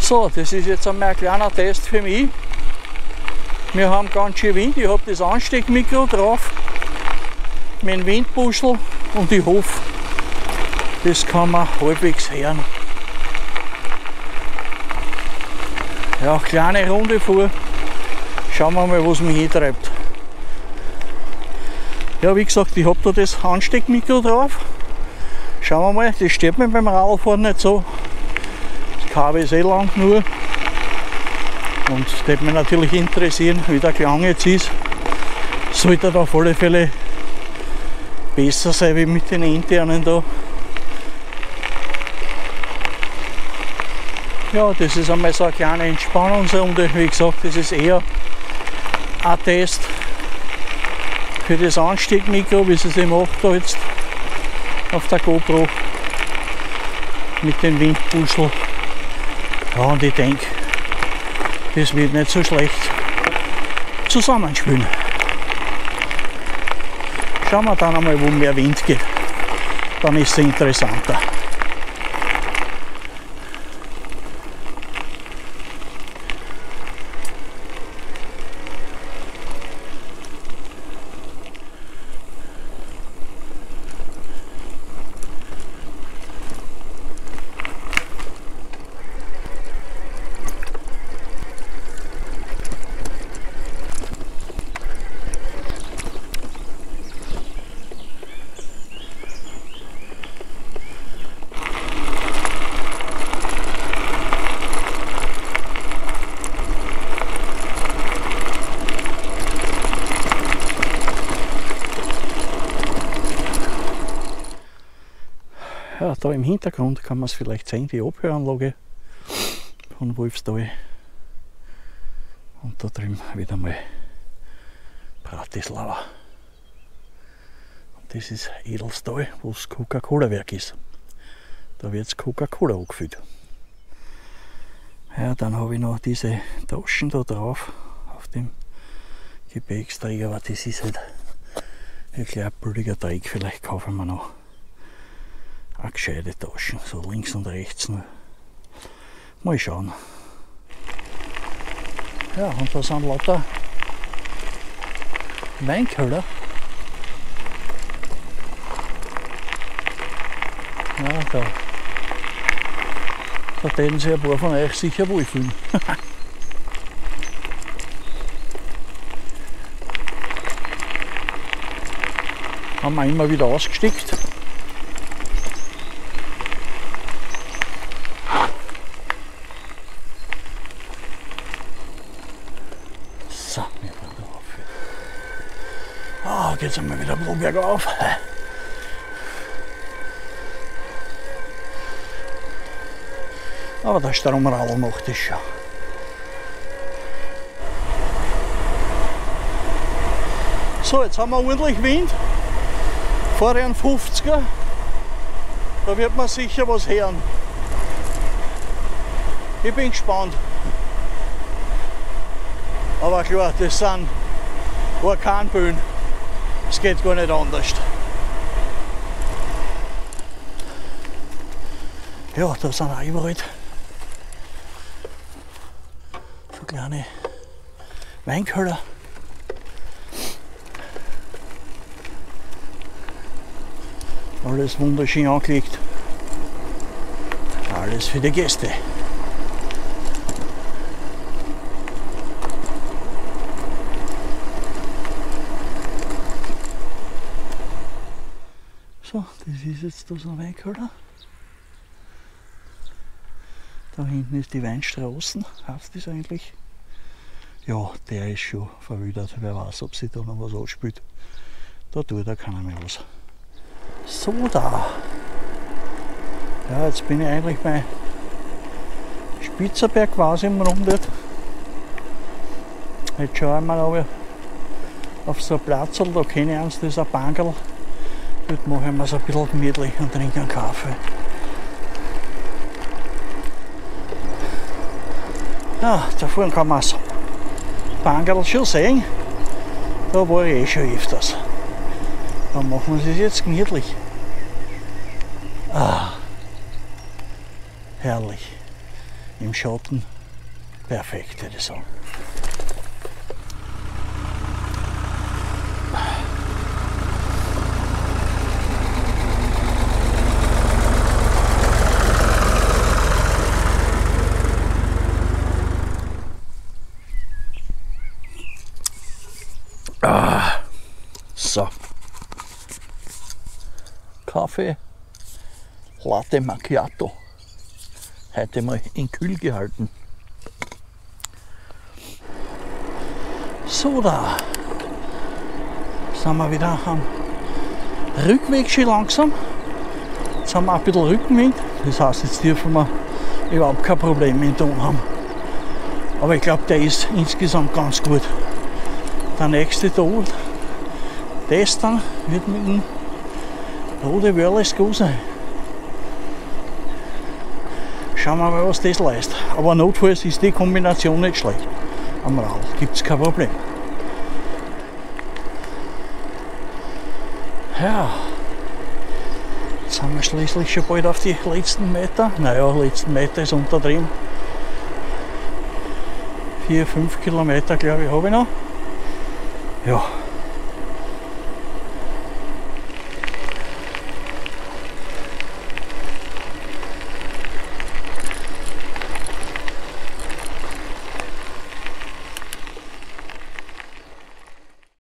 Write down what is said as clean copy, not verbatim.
So, das ist jetzt einmal ein kleiner Test für mich. Wir haben ganz schön Wind, ich habe das Ansteckmikro drauf, mit dem Windbuschel und ich hoffe, das kann man halbwegs hören. Ja, kleine Runde vor, schauen wir mal, was mich hintreibt. Ja, wie gesagt, ich habe da das Ansteckmikro drauf. Schauen wir mal, das steht mir beim Radfahren nicht so. Das Kabel ist eh lang nur. Und das würde mich natürlich interessieren, wie der Klang jetzt ist. Sollte er auf alle Fälle besser sein wie mit den internen da. Ja, das ist einmal so eine kleine Entspannungsrunde. Wie gesagt, das ist eher ein Test für das Ansteckmikro, wie es macht da jetzt auf der GoPro mit dem Windbuschel. Ja, und ich denke, das wird nicht so schlecht zusammenspielen. Schauen wir dann einmal, wo mehr Wind geht. Dann ist es interessanter. Ja, da im Hintergrund kann man es vielleicht sehen, die Abhöranlage von Wolfstal. Und da drüben wieder mal Bratislava. Und das ist Edelstal, wo das Coca-Cola-Werk ist. Da wird das Coca-Cola angefüllt. Ja, dann habe ich noch diese Taschen da drauf auf dem Gepäcksträger, aber das ist halt ein kleiner billiger Dreck. Vielleicht kaufen wir noch eine gescheite Taschen, so links und rechts nur. Mal schauen. Ja, und da sind lauter Weinkeller. Ja, da täten sich ein paar von euch sicher wohlfühlen. Haben wir immer wieder ausgesteckt. So, wir fahren da rauf. Ah, geht's einmal wieder bergauf. Aber der Stromradl macht das schon. So, jetzt haben wir ordentlich Wind. Fahre einen 50er. Da wird man sicher was hören. Ich bin gespannt. Aber klar, das sind Orkanböen. Es geht gar nicht anders. Ja, da sind auch überall so kleine Weinkeller. Alles wunderschön angelegt. Alles für die Gäste. So, das ist jetzt da so ein Weinkeller. Da hinten ist die Weinstraßen, heißt das eigentlich? Ja, der ist schon verwildert. Wer weiß, ob sich da noch was anspielt. Da tut er keiner mehr was. So da. Ja, jetzt bin ich eigentlich bei Spitzerberg quasi umrundet. Jetzt schaue ich mal aber auf so ein Platzl, da kenne ich eins, das ist ein Bangerl. Dort mache ich mir so ein bisschen gemütlich und trinke einen Kaffee. Ja, da vorne kann man das Bangerl schon sehen. Da war ich eh schon öfters. Dann machen wir es jetzt gemütlich. Ah, herrlich. im Schatten. Perfekt, würde ich sagen. So. Kaffee, Latte Macchiato. Heute mal in kühl gehalten. So, da sind wir wieder am Rückweg schon langsam. Jetzt haben wir ein bisschen Rückenwind. Das heißt, jetzt dürfen wir überhaupt kein Problem mit dem haben. Aber ich glaube, der ist insgesamt ganz gut. Der nächste Tod, das dann wird mit dem Rode Wörles gut sein. Schauen wir mal, was das leistet. Aber notfalls ist die Kombination nicht schlecht. Am Rad gibt es kein Problem. Ja, jetzt sind wir schließlich schon bald auf die letzten Meter. Naja, letzten Meter ist unter drin. 4-5 Kilometer, glaube ich, habe ich noch. Ja.